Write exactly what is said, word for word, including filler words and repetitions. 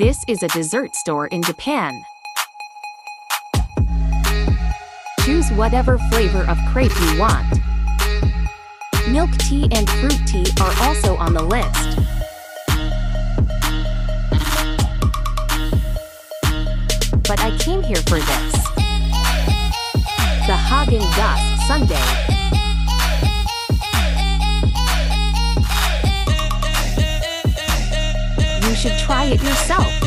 This is a dessert store in Japan. Choose whatever flavor of crepe you want. Milk tea and fruit tea are also on the list. But I came here for this. The Haagen-Dazs sundae. You should try it yourself.